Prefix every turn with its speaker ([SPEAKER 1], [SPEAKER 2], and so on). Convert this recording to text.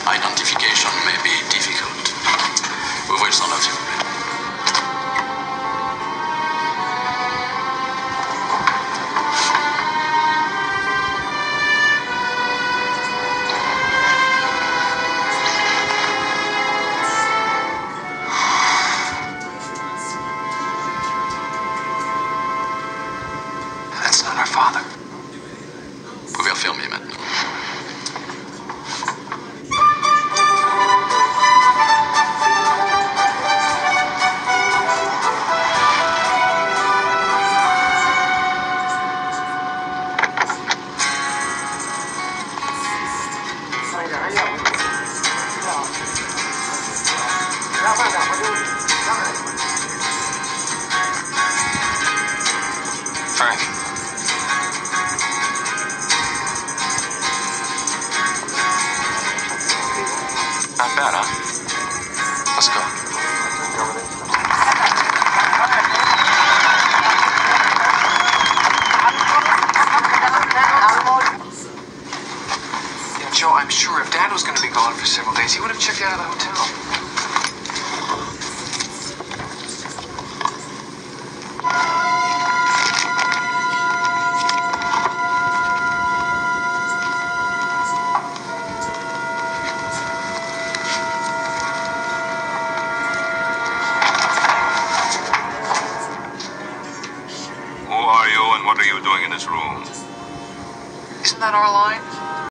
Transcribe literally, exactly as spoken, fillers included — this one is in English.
[SPEAKER 1] Identification may be difficult. Ouvrez le sang neuf, s'il vous plaît.
[SPEAKER 2] That's not our father.
[SPEAKER 1] Vous pouvez refermer maintenant.
[SPEAKER 2] Frank. Not bad, huh? Let's go. Yeah, Joe, I'm sure if Dad was going to be gone for several days, he would have checked out of the hotel.
[SPEAKER 3] Who are you and what are you doing in this room?
[SPEAKER 2] Isn't that our line?